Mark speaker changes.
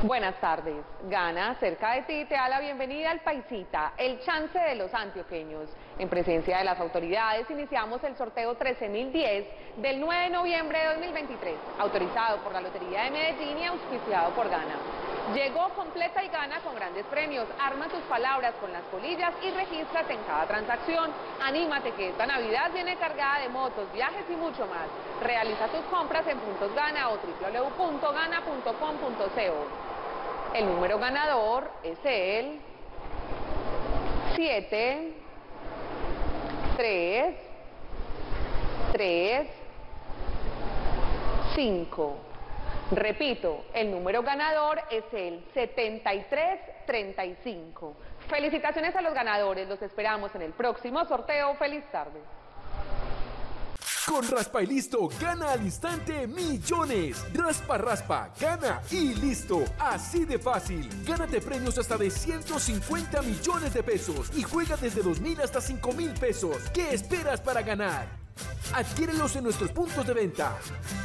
Speaker 1: Buenas tardes. Gana, cerca de ti, te da la bienvenida al Paisita, el chance de los antioqueños. En presencia de las autoridades iniciamos el sorteo 13.010 del 9 de noviembre de 2023, autorizado por la Lotería de Medellín y auspiciado por Gana. Llegó completa y gana con grandes premios. Arma tus palabras con las polillas y regístrate en cada transacción. Anímate que esta Navidad viene cargada de motos, viajes y mucho más. Realiza tus compras en Puntos Gana o www.gana.com.co. El número ganador es el 7, 3, 3, 5. Repito, el número ganador es el 7335. Felicitaciones a los ganadores, los esperamos en el próximo sorteo. ¡Feliz tarde!
Speaker 2: Con Raspa y Listo, gana al instante millones. Raspa, raspa, gana y listo. Así de fácil. Gánate premios hasta de 150 millones de pesos y juega desde 2.000 hasta 5.000 pesos. ¿Qué esperas para ganar? Adquiérelos en nuestros puntos de venta.